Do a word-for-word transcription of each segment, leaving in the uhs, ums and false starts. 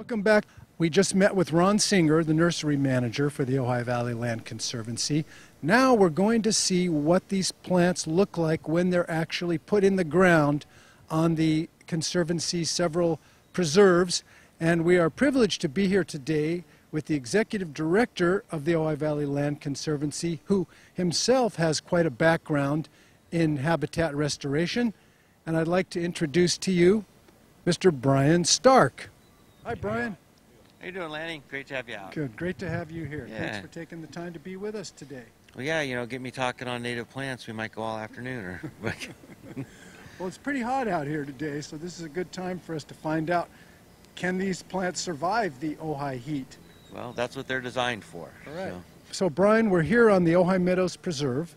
Welcome back. We just met with Ron Singer, the nursery manager for the Ojai Valley Land Conservancy. Now we're going to see what these plants look like when they're actually put in the ground on the Conservancy's several preserves. And we are privileged to be here today with the executive director of the Ojai Valley Land Conservancy, who himself has quite a background in habitat restoration. And I'd like to introduce to you Mister Brian Stark. Hi, Brian. How you doing, Lanny? Great to have you out. Good. Great to have you here. Yeah. Thanks for taking the time to be with us today. Well, yeah, you know, get me talking on native plants. We might go all afternoon. Or Well, it's pretty hot out here today, so this is a good time for us to find out, can these plants survive the Ojai heat? Well, that's what they're designed for. All right. So. So, Brian, we're here on the Ojai Meadows Preserve,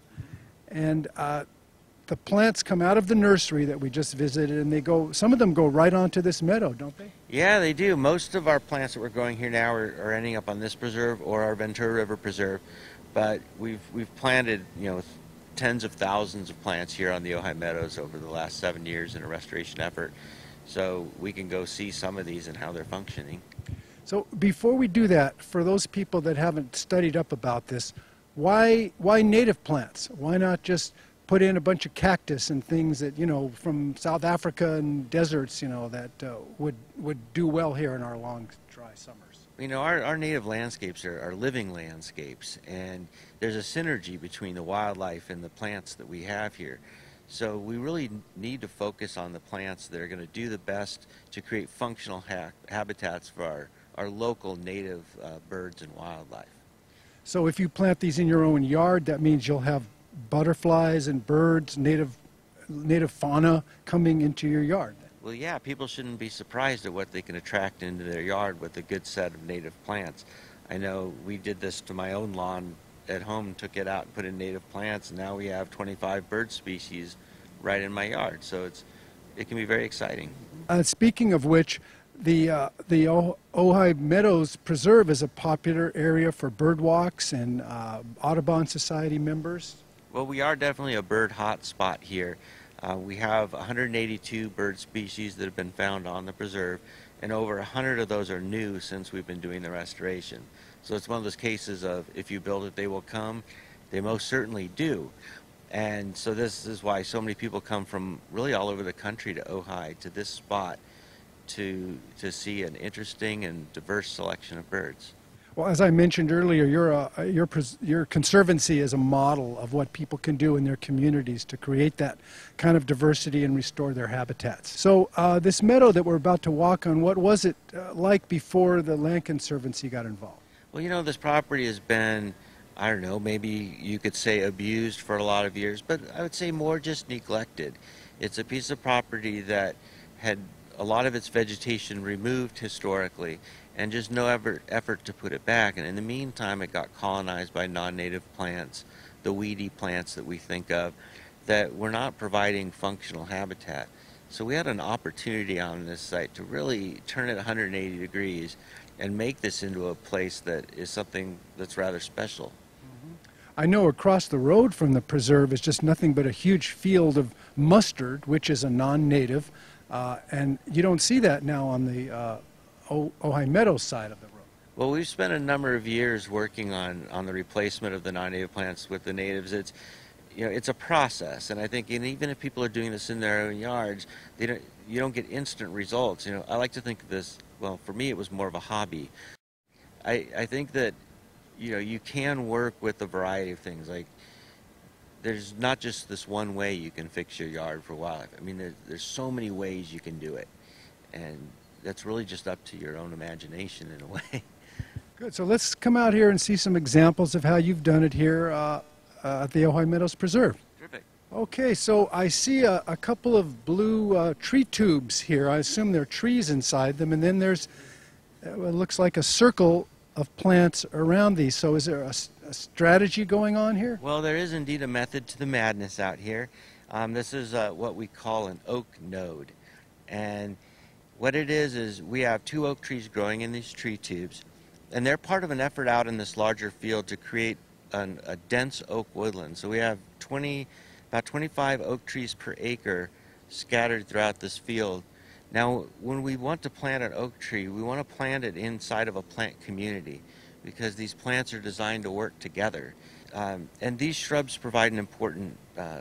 and uh, the plants come out of the nursery that we just visited, and they go, some of them go right onto this meadow, don't they? Yeah, they do. Most of our plants that we're growing here now are, are ending up on this preserve or our Ventura River Preserve, but we've we've planted, you know, tens of thousands of plants here on the Ojai Meadows over the last seven years in a restoration effort, so we can go see some of these and how they're functioning. So, before we do that, for those people that haven't studied up about this, why why native plants? Why not just put in a bunch of cactus and things that, you know, from South Africa and deserts, you know, that uh, would would do well here in our long, dry summers? You know, our, our native landscapes are, are living landscapes, and there's a synergy between the wildlife and the plants that we have here. So we really need to focus on the plants that are going to do the best to create functional ha habitats for our, our local native uh, birds and wildlife. So if you plant these in your own yard, that means you'll have butterflies and birds, native native fauna coming into your yard. Well, yeah, people shouldn't be surprised at what they can attract into their yard with a good set of native plants. I know we did this to my own lawn at home, took it out and put in native plants, and now we have twenty-five bird species right in my yard. So it's it can be very exciting. Uh, speaking of which, the uh, the o Ojai Meadows Preserve is a popular area for bird walks and uh, Audubon Society members. Well, we are definitely a bird hot spot here. Uh, we have one hundred eighty-two bird species that have been found on the preserve, and over one hundred of those are new since we've been doing the restoration. So it's one of those cases of if you build it, they will come. They most certainly do. And so this is why so many people come from really all over the country to Ojai, to this spot, to, to see an interesting and diverse selection of birds. Well, as I mentioned earlier, your, uh, your, your conservancy is a model of what people can do in their communities to create that kind of diversity and restore their habitats. So uh, this meadow that we're about to walk on, what was it uh, like before the Land Conservancy got involved? Well, you know, this property has been, I don't know, maybe you could say abused for a lot of years, but I would say more just neglected. It's a piece of property that had a lot of its vegetation removed historically, and just no effort, effort to put it back. And in the meantime, it got colonized by non-native plants, the weedy plants that we think of, that were not providing functional habitat. So we had an opportunity on this site to really turn it one hundred eighty degrees and make this into a place that is something that's rather special. I know across the road from the preserve is just nothing but a huge field of mustard, which is a non-native, uh, and you don't see that now on the uh, Ojai Meadows side of the road. Well, we've spent a number of years working on, on the replacement of the non-native plants with the natives. It's, you know, it's a process, and I think and even if people are doing this in their own yards, they don't, you don't get instant results. You know, I like to think of this, well, for me it was more of a hobby. I, I think that, you know, you can work with a variety of things. Like, there's not just this one way you can fix your yard for wildlife. I mean, there, there's so many ways you can do it, and that's really just up to your own imagination in a way. Good. So let's come out here and see some examples of how you've done it here uh, uh, at the Ojai Meadows Preserve. Terrific. Okay, so I see a, a couple of blue uh, tree tubes here. I assume there are trees inside them, and then there's uh, it looks like a circle of plants around these. So is there a, a strategy going on here? Well, there is indeed a method to the madness out here. Um, this is uh, what we call an oak node, and what it is is we have two oak trees growing in these tree tubes, and they're part of an effort out in this larger field to create an, a dense oak woodland. So we have twenty, about twenty-five oak trees per acre scattered throughout this field Now, when we want to plant an oak tree, we want to plant it inside of a plant community because these plants are designed to work together. Um, and these shrubs provide an important uh,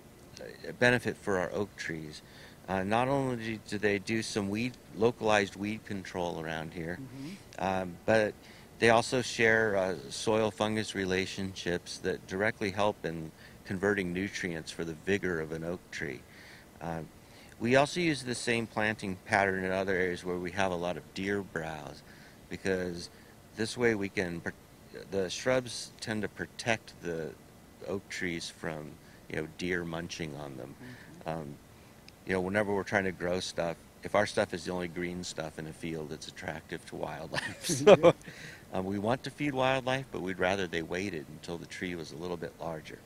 benefit for our oak trees. Uh, not only do they do some weed, localized weed control around here, Mm-hmm. um, but they also share uh, soil fungus relationships that directly help in converting nutrients for the vigor of an oak tree. Uh, we also use the same planting pattern in other areas where we have a lot of deer browse, because this way we can, the shrubs tend to protect the oak trees from, you know, deer munching on them. Mm-hmm. Um, you know, whenever we're trying to grow stuff, if our stuff is the only green stuff in a field, it's attractive to wildlife. So Yeah. um, we want to feed wildlife, but we'd rather they waited until the tree was a little bit larger.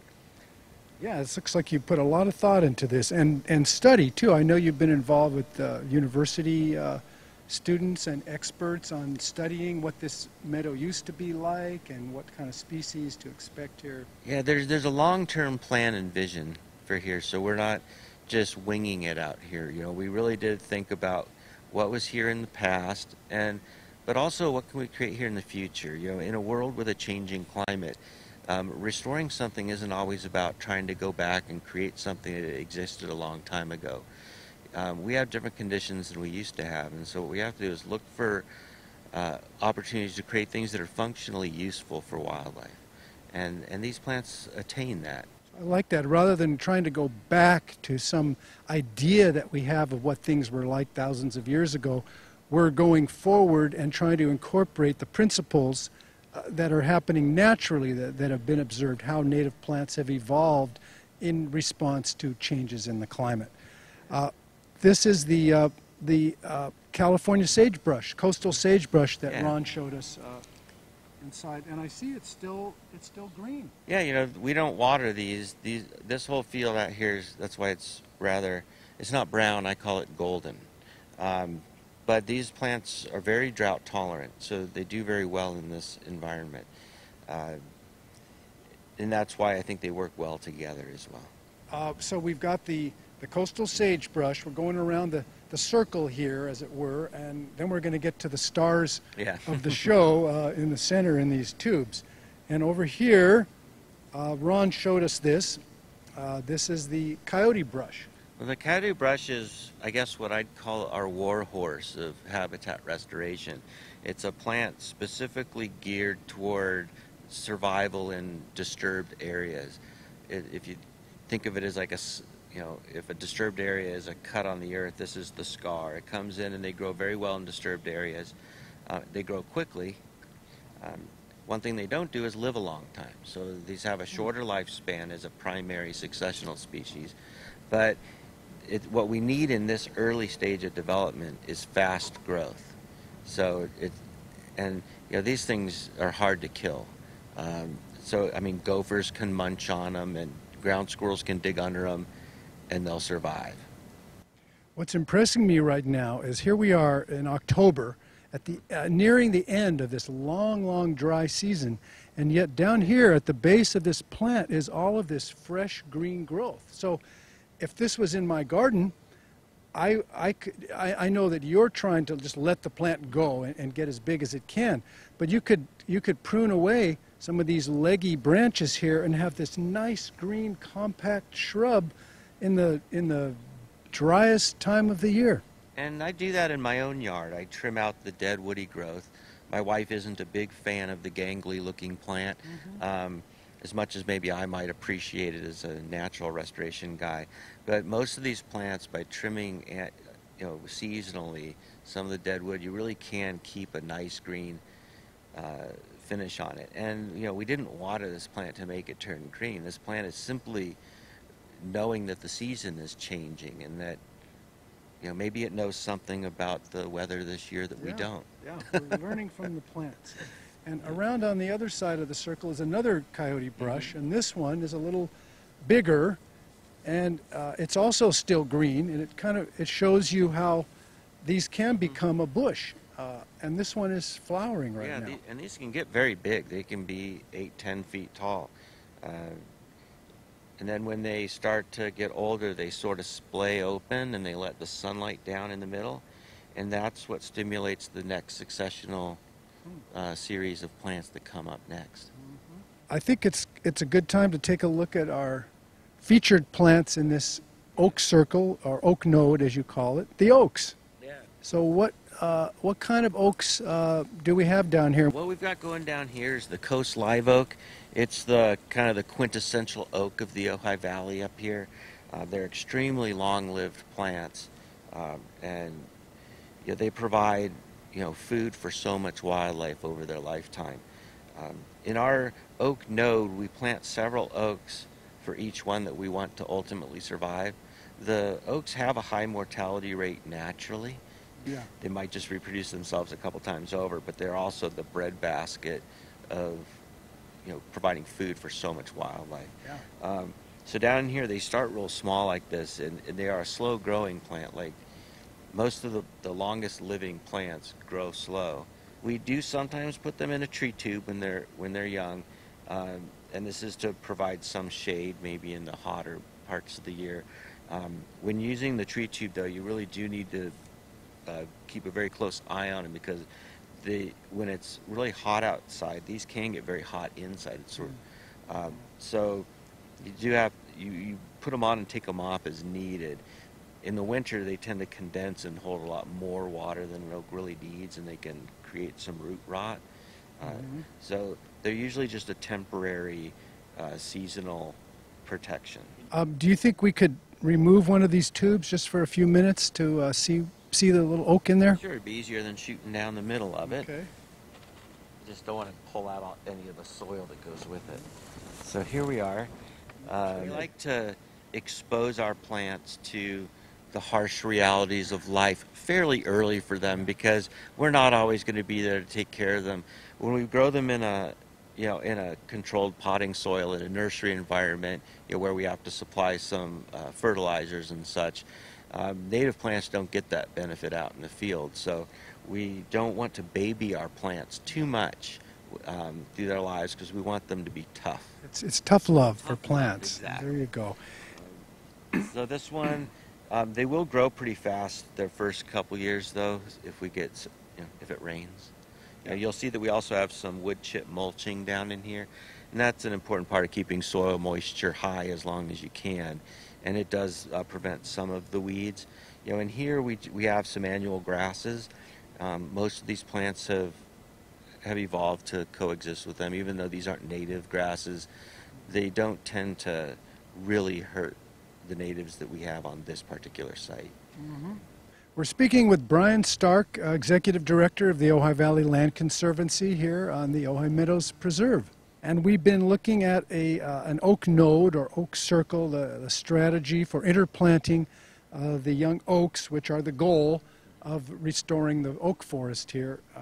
Yeah, it looks like you put a lot of thought into this and, and study too. I know you've been involved with uh, university uh, students and experts on studying what this meadow used to be like and what kind of species to expect here. Yeah, there's there's a long-term plan and vision for here, so we're not just winging it out here. You know, we really did think about what was here in the past, and but also what can we create here in the future. You know, in a world with a changing climate, um, restoring something isn't always about trying to go back and create something that existed a long time ago. Um, we have different conditions than we used to have, and so what we have to do is look for uh, opportunities to create things that are functionally useful for wildlife. And, and these plants attain that. I like that. Rather than trying to go back to some idea that we have of what things were like thousands of years ago, we're going forward and trying to incorporate the principles uh, that are happening naturally, that, that have been observed, how native plants have evolved in response to changes in the climate. Uh, this is the, uh, the uh, California sagebrush, coastal sagebrush that Yeah. Ron showed us uh, inside, and I see it's still it's still green. Yeah, you know, we don't water these. These this whole field out here is, that's why it's rather, it's not brown, I call it golden. Um, but these plants are very drought tolerant, so they do very well in this environment. Uh, and that's why I think they work well together as well. Uh, so we've got the, the coastal sagebrush. We're going around the, the circle here, as it were, and then we're going to get to the stars Yeah. of the show uh, in the center in these tubes. And over here, uh, Ron showed us this. Uh, this is the coyote brush. Well, the coyote brush is, I guess, what I'd call our war horse of habitat restoration. It's a plant specifically geared toward survival in disturbed areas. It, if you think of it as like a, s- you know, if a disturbed area is a cut on the earth, this is the scar. It comes in and they grow very well in disturbed areas. Uh, they grow quickly. Um, one thing they don't do is live a long time. So these have a shorter lifespan as a primary successional species. But it, what we need in this early stage of development is fast growth. So it, and you know, these things are hard to kill. Um, so I mean, gophers can munch on them, and ground squirrels can dig under them, and they'll survive. What's impressing me right now is here we are in October, at the uh, nearing the end of this long, long dry season, and yet down here at the base of this plant is all of this fresh green growth. So if this was in my garden, I, I, could, I, I know that you're trying to just let the plant go and, and get as big as it can, but you could, you could prune away some of these leggy branches here and have this nice green compact shrub in the, in the driest time of the year. And I do that in my own yard. I trim out the dead woody growth. My wife isn't a big fan of the gangly looking plant, mm-hmm. um, as much as maybe I might appreciate it as a natural restoration guy. But most of these plants, by trimming, at, you know, seasonally some of the dead wood, you really can keep a nice green uh, finish on it. And you know, we didn't water this plant to make it turn green. This plant is simply knowing that the season is changing and that, you know, maybe it knows something about the weather this year that Yeah, we don't. Yeah, we're learning from the plants. And around on the other side of the circle is another coyote brush, Mm-hmm. and this one is a little bigger, and uh, it's also still green, and it kind of it shows you how these can become a bush. Uh, and this one is flowering right yeah, now. the, and these can get very big. They can be eight, ten feet tall. Uh, And then when they start to get older, they sort of splay open and they let the sunlight down in the middle. And that's what stimulates the next successional uh, series of plants that come up next. I think it's it's a good time to take a look at our featured plants in this oak circle, or oak node as you call it, the oaks. Yeah. So what uh, what kind of oaks uh, do we have down here? What we've got going down here is the Coast Live Oak. It's the kind of the quintessential oak of the Ojai Valley up here. Uh, they're extremely long-lived plants, um, and you know, they provide you know food for so much wildlife over their lifetime. Um, in our oak node, we plant several oaks for each one that we want to ultimately survive. The oaks have a high mortality rate naturally. Yeah. They might just reproduce themselves a couple times over, but they're also the breadbasket of you know providing food for so much wildlife. Yeah. Um, so down here, they start real small like this, and, and they are a slow-growing plant. Like most of the, the longest living plants grow slow. We do sometimes put them in a tree tube when they're when they're young, um, and this is to provide some shade, maybe in the hotter parts of the year. Um, when using the tree tube, though, you really do need to uh, keep a very close eye on them, because the when it's really hot outside, these can get very hot inside. It's sort of, um, so you do have you, you put them on and take them off as needed. In the winter, they tend to condense and hold a lot more water than an oak really needs, and they can create some root rot. Uh, Mhm. So they're usually just a temporary, uh, seasonal protection. Um, do you think we could remove one of these tubes just for a few minutes to uh, see see the little oak in there? Sure, it'd be easier than shooting down the middle of it. Okay. Just don't want to pull out all, any of the soil that goes with it. So here we are. Uh, we like to expose our plants to the harsh realities of life fairly early for them, because we're not always going to be there to take care of them. When we grow them in a you know in a controlled potting soil in a nursery environment, you know, where we have to supply some uh, fertilizers and such, um, native plants don't get that benefit out in the field. So we don't want to baby our plants too much um, through their lives, because we want them to be tough. It's it's tough love for Tough love, plants. exactly. There you go. So this one, um, they will grow pretty fast their first couple years, though, if we get, s- you know, if it rains. You know, you'll see that we also have some wood chip mulching down in here, and that's an important part of keeping soil moisture high as long as you can, and it does uh, prevent some of the weeds. You know, in here we we have some annual grasses. Um, most of these plants have have evolved to coexist with them, even though these aren't native grasses. They don't tend to really hurt the natives that we have on this particular site. We're speaking with Brian Stark, uh, Executive Director of the Ojai Valley Land Conservancy here on the Ojai Meadows Preserve. And we've been looking at a, uh, an oak node or oak circle, the, the strategy for interplanting uh, the young oaks, which are the goal of restoring the oak forest here, uh,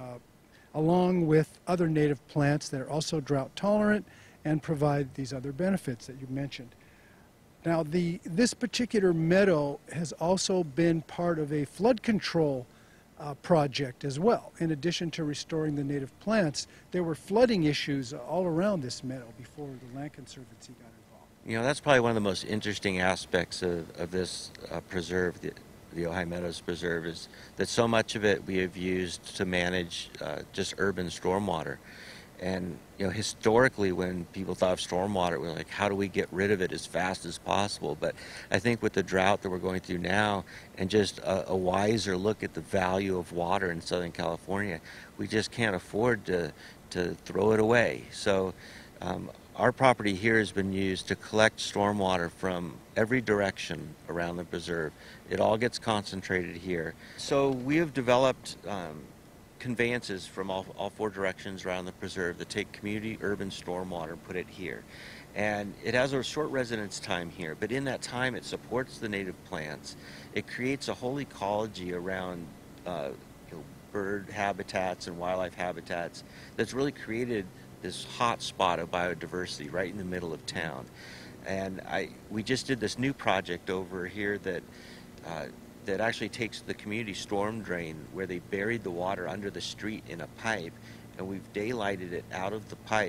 along with other native plants that are also drought tolerant and provide these other benefits that you mentioned. Now, the, this particular meadow has also been part of a flood control uh, project as well. In addition to restoring the native plants, there were flooding issues all around this meadow before the Land Conservancy got involved. You know, that's probably one of the most interesting aspects of, of this uh, preserve, the, the Ojai Meadows Preserve, is that so much of it we have used to manage uh, just urban stormwater. And, you know, historically, when people thought of stormwater, we were like, how do we get rid of it as fast as possible? But I think with the drought that we're going through now, and just a, a wiser look at the value of water in Southern California, we just can't afford to, to throw it away. So um, our property here has been used to collect stormwater from every direction around the preserve. It all gets concentrated here. So we have developed um, conveyances from all, all four directions around the preserve that take community urban stormwater and put it here. And it has a short residence time here, but in that time it supports the native plants. It creates a whole ecology around uh, you know, bird habitats and wildlife habitats that's really created this hot spot of biodiversity right in the middle of town. And I, we just did this new project over here that uh, that actually takes the community storm drain, where they buried the water under the street in a pipe, and we've daylighted it out of the pipe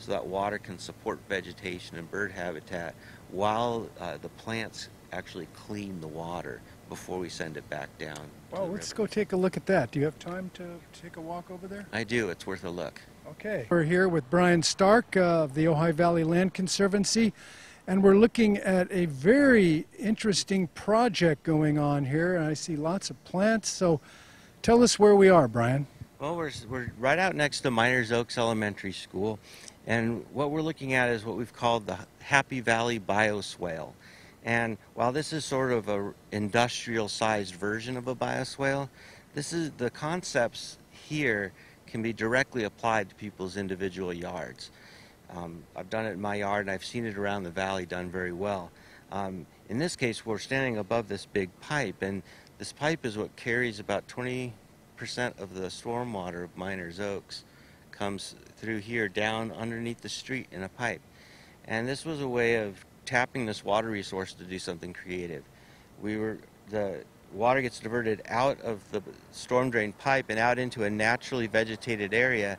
so that water can support vegetation and bird habitat while uh, the plants actually clean the water before we send it back down. Well, let's go take a look at that. Do you have time to take a walk over there? I do. It's worth a look. Okay. We're here with Brian Stark uh, of the Ojai Valley Land Conservancy, and we're looking at a very interesting project going on here. And I see lots of plants. So tell us where we are, Brian. Well, we're, we're right out next to Miners Oaks Elementary School, and what we're looking at is what we've called the Happy Valley Bioswale. And while this is sort of a industrial-sized version of a bioswale, this is the concepts here can be directly applied to people's individual yards. Um, I've done it in my yard, and I've seen it around the valley done very well. Um, in this case, we're standing above this big pipe, and this pipe is what carries about twenty percent of the stormwater of Miners Oaks comes through here down underneath the street in a pipe. And this was a way of tapping this water resource to do something creative. We were, the water gets diverted out of the storm drain pipe and out into a naturally vegetated area.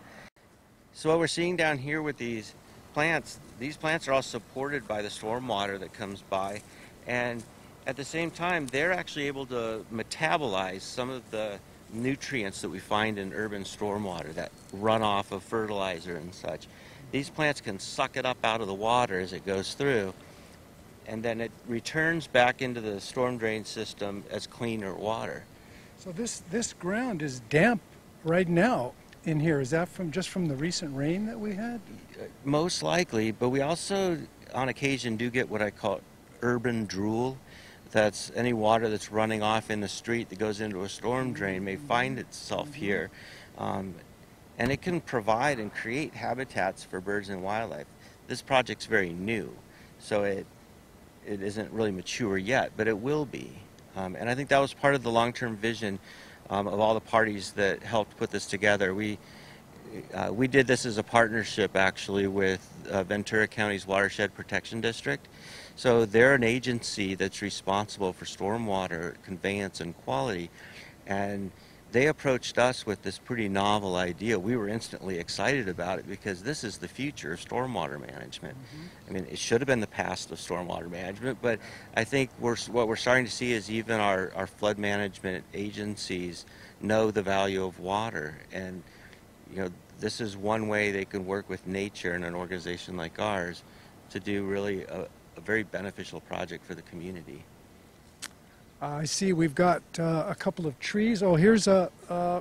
So what we're seeing down here with these plants, these plants are all supported by the storm water that comes by, and at the same time they're actually able to metabolize some of the nutrients that we find in urban stormwater, that runoff of fertilizer and such. These plants can suck it up out of the water as it goes through, and then it returns back into the storm drain system as cleaner water. So this, this ground is damp right now in here. Is that from just from the recent rain that we had? Most likely, but we also on occasion do get what I call urban drool. That's any water that's running off in the street that goes into a storm drain may find itself here. Um, and it can provide and create habitats for birds and wildlife. This project's very new, so it it isn't really mature yet, but it will be. Um, and I think that was part of the long-term vision um, of all the parties that helped put this together. We uh, we did this as a partnership actually with uh, Ventura County's Watershed Protection District. So they're an agency that's responsible for stormwater conveyance and quality, and they approached us with this pretty novel idea. We were instantly excited about it because this is the future of stormwater management. Mm-hmm. I mean, it should have been the past of stormwater management, but I think we're, what we're starting to see is even our, our flood management agencies know the value of water, and you know, this is one way they can work with nature and an organization like ours to do really a, a very beneficial project for the community. Uh, I see we've got uh, a couple of trees. Oh, here's a uh,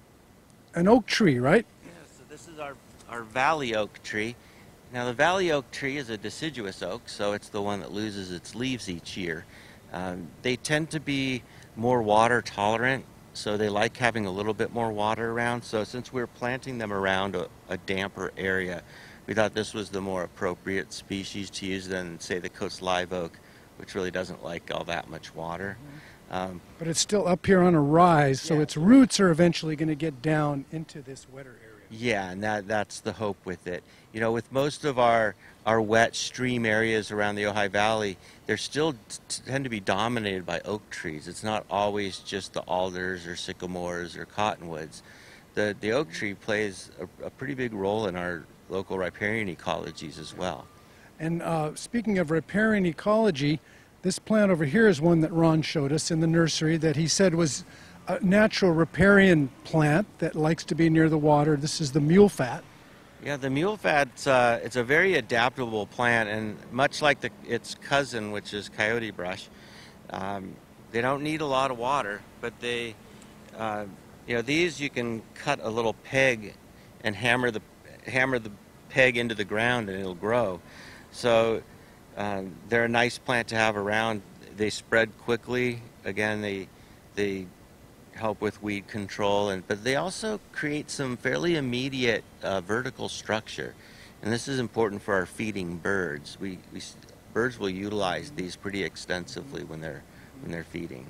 an oak tree, right? Yeah, so this is our, our valley oak tree. Now the valley oak tree is a deciduous oak, so it's the one that loses its leaves each year. Um, they tend to be more water tolerant, so they like having a little bit more water around. So since we're planting them around a, a damper area, we thought this was the more appropriate species to use than, say, the Coast live oak, which really doesn't like all that much water. Um, but it's still up here on a rise, so yeah. its roots are eventually going to get down into this wetter area. Yeah, and that, that's the hope with it. You know, with most of our, our wet stream areas around the Ojai Valley, they still t tend to be dominated by oak trees. It's not always just the alders or sycamores or cottonwoods. The, the oak tree plays a, a pretty big role in our local riparian ecologies as well. And uh, speaking of riparian ecology, this plant over here is one that Ron showed us in the nursery that he said was a natural riparian plant that likes to be near the water. This is the mule fat. Yeah, the mule fat, uh, it's a very adaptable plant, and much like the, its cousin, which is coyote brush, um, they don't need a lot of water, but they, uh, you know, these you can cut a little peg and hammer the, hammer the peg into the ground and it'll grow. So um, they're a nice plant to have around. They spread quickly. Again, they they help with weed control, and but they also create some fairly immediate uh, vertical structure, and this is important for our feeding birds. We, we birds will utilize these pretty extensively when they're when they're feeding.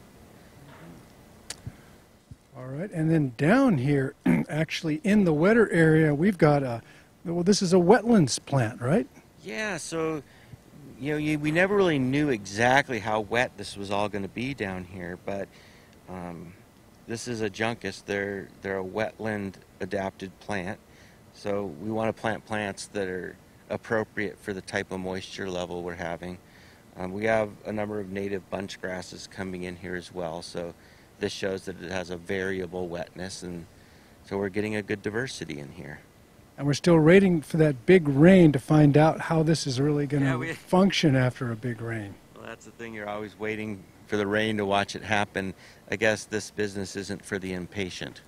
All right, and then down here, actually in the wetter area, we've got a well. This is a wetlands plant, right? Yeah, so, you know, you, we never really knew exactly how wet this was all going to be down here, but um, this is a juncus. They're, they're a wetland adapted plant. So we want to plant plants that are appropriate for the type of moisture level we're having. Um, we have a number of native bunch grasses coming in here as well, so this shows that it has a variable wetness, and so we're getting a good diversity in here. And we're still waiting for that big rain to find out how this is really going to Yeah, we- function after a big rain. Well, that's the thing, you're always waiting for the rain to watch it happen. I guess this business isn't for the impatient.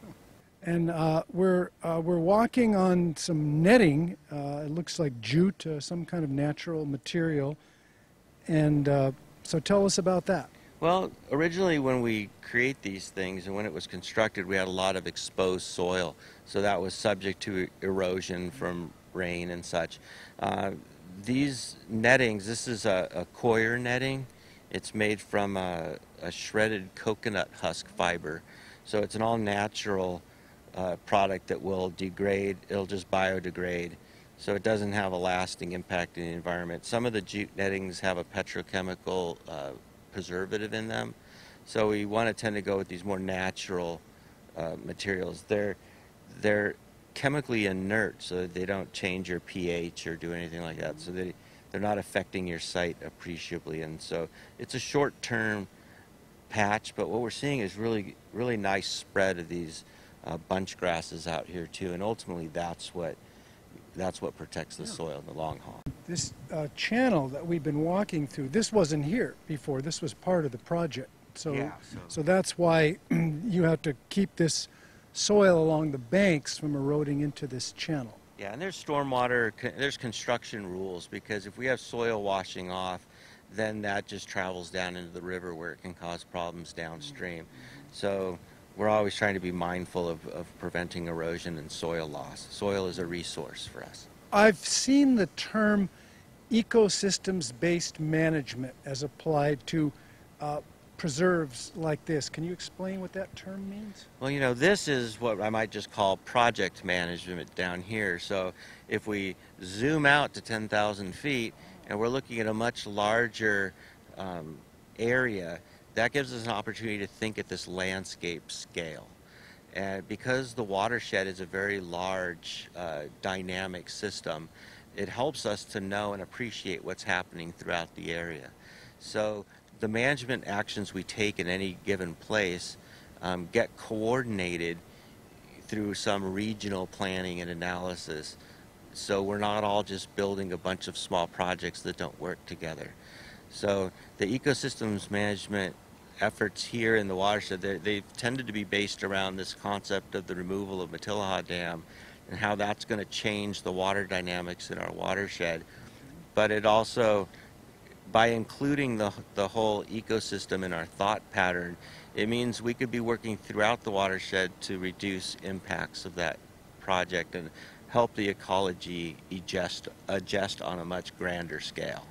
And uh, we're uh, we're walking on some netting. Uh, it looks like jute, uh, some kind of natural material. And uh, so, tell us about that. Well, originally when we create these things and when it was constructed, we had a lot of exposed soil, so that was subject to erosion from rain and such. Uh, these nettings, this is a, a coir netting. It's made from a, a shredded coconut husk fiber, so it's an all-natural uh, product that will degrade. It'll just biodegrade, so it doesn't have a lasting impact in the environment. Some of the jute nettings have a petrochemical uh, preservative in them, so we want to tend to go with these more natural uh, materials. They're they're chemically inert, so they don't change your pH or do anything like that. So they they're not affecting your site appreciably, and so it's a short-term patch. But what we're seeing is really really nice spread of these uh, bunch grasses out here too, and ultimately that's what that's what protects the Yeah. soil in the long haul. This uh, channel that we've been walking through, this wasn't here before. This was part of the project. So, Yeah, so- so that's why you have to keep this soil along the banks from eroding into this channel. Yeah, and there's stormwater, there's construction rules, because if we have soil washing off, then that just travels down into the river where it can cause problems downstream. So we're always trying to be mindful of, of preventing erosion and soil loss. Soil is a resource for us. I've seen the term ecosystems-based management as applied to uh, preserves like this. Can you explain what that term means? Well, you know, this is what I might just call project management down here. So if we zoom out to ten thousand feet and we're looking at a much larger um, area, that gives us an opportunity to think at this landscape scale. And because the watershed is a very large, uh, dynamic system, it helps us to know and appreciate what's happening throughout the area. So the management actions we take in any given place um, get coordinated through some regional planning and analysis. So we're not all just building a bunch of small projects that don't work together. So the ecosystems management efforts here in the watershed, they've tended to be based around this concept of the removal of Matilaha Dam and how that's going to change the water dynamics in our watershed. But it also, by including the, the whole ecosystem in our thought pattern, it means we could be working throughout the watershed to reduce impacts of that project and help the ecology adjust, adjust on a much grander scale.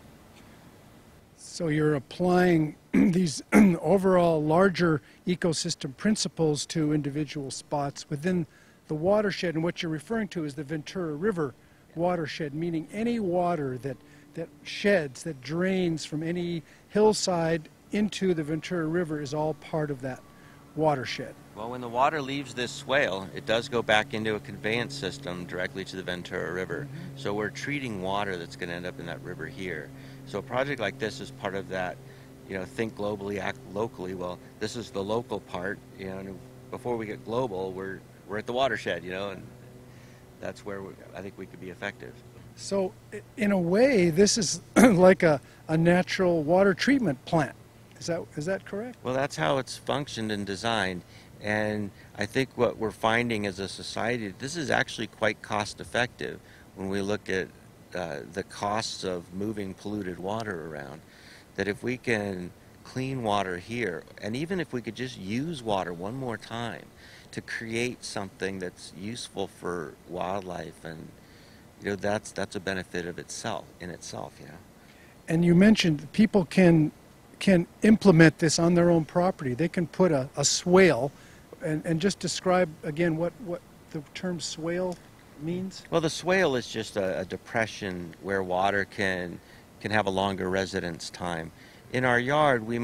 So you're applying these overall larger ecosystem principles to individual spots within the watershed, and what you're referring to is the Ventura River watershed, meaning any water that, that sheds, that drains from any hillside into the Ventura River is all part of that watershed. Well, when the water leaves this swale, it does go back into a conveyance system directly to the Ventura River. Mm-hmm. So we're treating water that's going to end up in that river here. So a project like this is part of that, you know, think globally, act locally. Well, this is the local part, you know, and before we get global, we're, we're at the watershed, you know, and that's where we, I think we could be effective. So in a way, this is like a, a natural water treatment plant. Is that, is that correct? Well, that's how it's functioned and designed. And I think what we're finding as a society, this is actually quite cost effective when we look at uh, the costs of moving polluted water around. That if we can clean water here, and even if we could just use water one more time to create something that's useful for wildlife, and you know, that's that's a benefit of itself in itself, you know. And you mentioned people can can implement this on their own property. They can put a, a swale, and, and just describe again what, what the term swale means. Well, the swale is just a, a depression where water can can have a longer residence time. In our yard, we might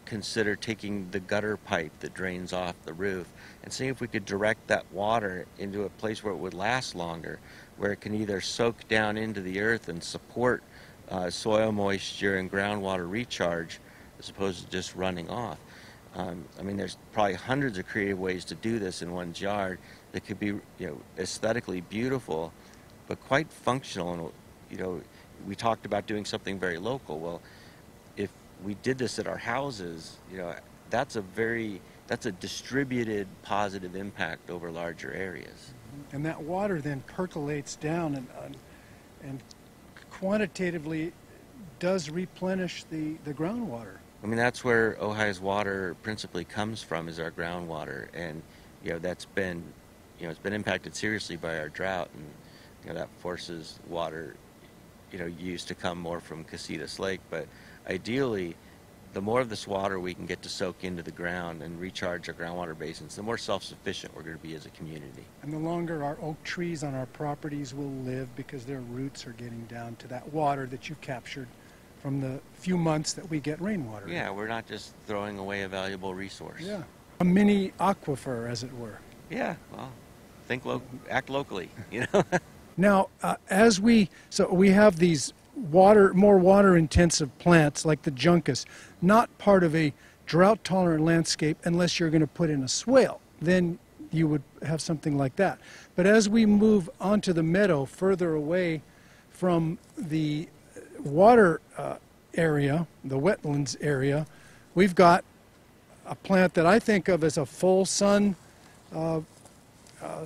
consider taking the gutter pipe that drains off the roof and seeing if we could direct that water into a place where it would last longer, where it can either soak down into the earth and support uh, soil moisture and groundwater recharge as opposed to just running off. Um, I mean, there's probably hundreds of creative ways to do this in one yard that could be, you know, aesthetically beautiful, but quite functional. And, you know, we talked about doing something very local. Well, if we did this at our houses, you know, that's a very, that's a distributed positive impact over larger areas. And that water then percolates down and, uh, and quantitatively does replenish the, the groundwater. I mean, that's where Ojai's water principally comes from, is our groundwater. And, you know, that's been, you know, it's been impacted seriously by our drought. And, you know, that forces water, you know, use to come more from Casitas Lake. But ideally, the more of this water we can get to soak into the ground and recharge our groundwater basins, the more self-sufficient we're going to be as a community. And the longer our oak trees on our properties will live because their roots are getting down to that water that you captured from the few months that we get rainwater. Yeah, we're not just throwing away a valuable resource. Yeah. A mini aquifer, as it were. Yeah, well, think lo- act locally, you know. Now, uh, as we, so we have these water, more water-intensive plants like the juncus, not part of a drought-tolerant landscape unless you're going to put in a swale. Then you would have something like that. But as we move onto the meadow, further away from the water uh, area, the wetlands area, we've got a plant that I think of as a full sun uh, uh,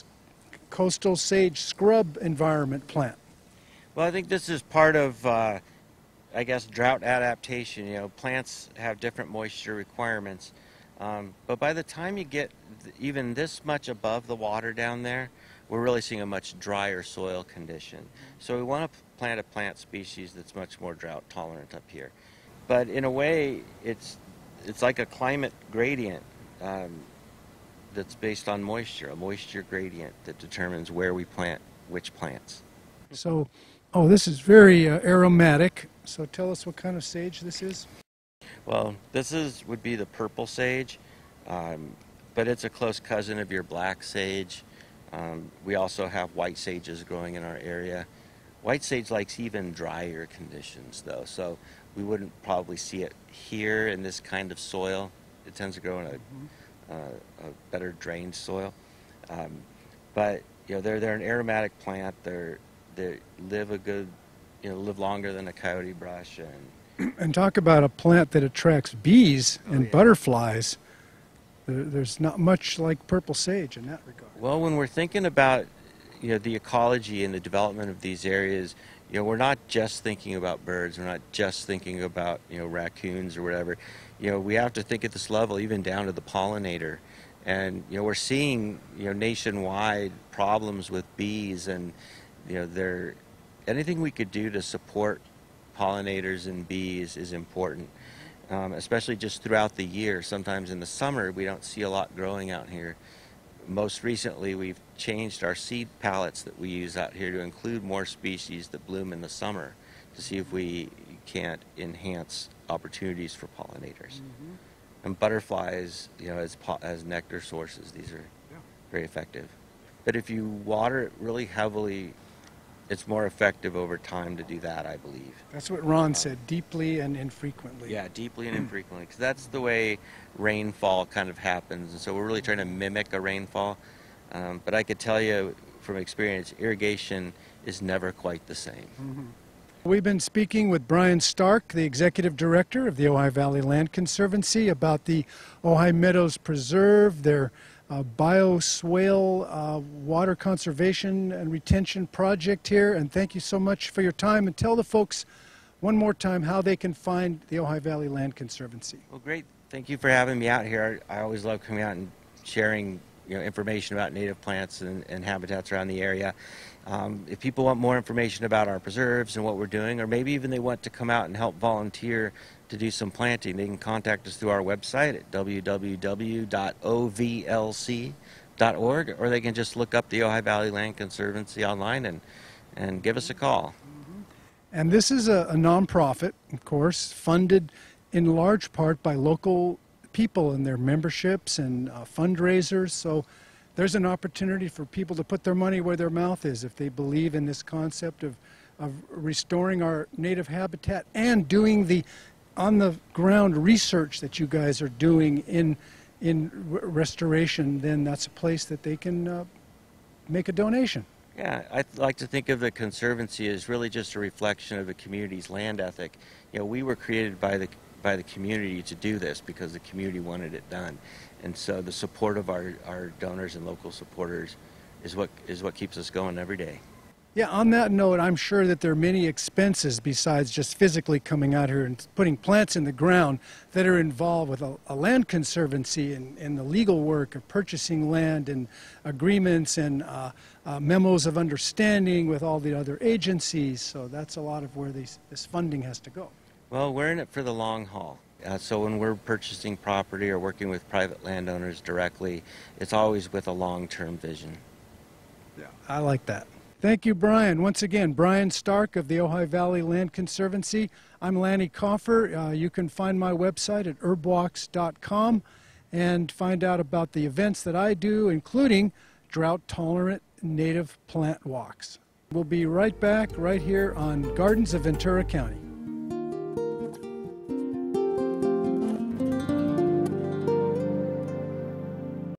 coastal sage scrub environment plant. Well, I think this is part of, uh, I guess, drought adaptation. You know, plants have different moisture requirements. Um, but by the time you get th- even this much above the water down there, we're really seeing a much drier soil condition. So we want to plant a plant species that's much more drought tolerant up here. But in a way, it's, it's like a climate gradient um, that's based on moisture, a moisture gradient that determines where we plant which plants. So, oh, this is very uh, aromatic. So tell us what kind of sage this is. Well, this is would be the purple sage, um, but it's a close cousin of your black sage. Um, we also have white sages growing in our area. White sage likes even drier conditions, though, so we wouldn't probably see it here in this kind of soil. It tends to grow in a, mm-hmm. uh, a better drained soil. Um, but you know, they're they're an aromatic plant. They're they live a good, you know, live longer than a coyote brush. And and talk about a plant that attracts bees oh, and yeah. butterflies. There, there's not much like purple sage in that regard. Well, when we're thinking about, you know, the ecology and the development of these areas, you know, we're not just thinking about birds. We're not just thinking about, you know, raccoons or whatever. You know, we have to think at this level, even down to the pollinator. And, you know, we're seeing, you know, nationwide problems with bees, and, you know, there, anything we could do to support pollinators and bees is important, um, especially just throughout the year. Sometimes in the summer, we don't see a lot growing out here. Most recently, we've changed our seed palettes that we use out here to include more species that bloom in the summer to see if we can't enhance opportunities for pollinators. Mm-hmm. And butterflies, you know, as, po- as nectar sources, these are yeah. very effective. But if you water it really heavily, it's more effective over time to do that, I believe. That's what Ron um, said, deeply and infrequently. Yeah, deeply and infrequently, because that's the way rainfall kind of happens. And so we're really trying to mimic a rainfall. Um, but I could tell you from experience, irrigation is never quite the same. Mm-hmm. We've been speaking with Brian Stark, the Executive Director of the Ojai Valley Land Conservancy, about the Ojai Meadows Preserve, their uh, bioswale uh, water conservation and retention project here. And thank you so much for your time. And tell the folks one more time how they can find the Ojai Valley Land Conservancy. Well, great. Thank you for having me out here. I always love coming out and sharing, you know, information about native plants and, and habitats around the area. Um, if people want more information about our preserves and what we're doing, or maybe even they want to come out and help volunteer to do some planting, they can contact us through our website at w w w dot o v l c dot org, or they can just look up the Ojai Valley Land Conservancy online and, and give us a call. And this is a, a nonprofit, of course, funded in large part by local people and their memberships and uh, fundraisers. So there's an opportunity for people to put their money where their mouth is if they believe in this concept of, of restoring our native habitat and doing the on-the-ground research that you guys are doing in, in restoration. Then that's a place that they can uh, make a donation. Yeah, I like to think of the Conservancy as really just a reflection of the community's land ethic. You know, we were created by the by the community to do this because the community wanted it done, and so the support of our, our donors and local supporters is what is what keeps us going every day. Yeah, on that note, I'm sure that there are many expenses besides just physically coming out here and putting plants in the ground that are involved with a, a land conservancy and, and the legal work of purchasing land and agreements and uh, uh, memos of understanding with all the other agencies. So that's a lot of where these, this funding has to go. Well, we're in it for the long haul. Uh, so when we're purchasing property or working with private landowners directly, it's always with a long-term vision. Yeah, I like that. Thank you, Brian. Once again, Brian Stark of the Ojai Valley Land Conservancy. I'm Lanny Coffer. Uh, you can find my website at herbwalks dot com and find out about the events that I do, including drought-tolerant native plant walks. We'll be right back right here on Gardens of Ventura County.